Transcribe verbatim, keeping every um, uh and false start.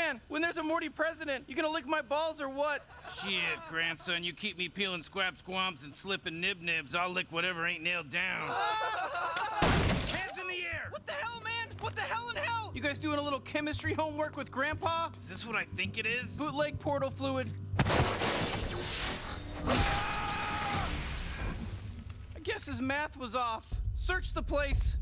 man. When there's a Morty president, you gonna lick my balls or what? Shit, grandson, you keep me peeling squab squams and slipping nib nibs, I'll lick whatever ain't nailed down. Hands in the air! What the hell, man? What the hell in hell? You guys doing a little chemistry homework with Grandpa? Is this what I think it is? Bootleg portal fluid. I guess his math was off. Search the place.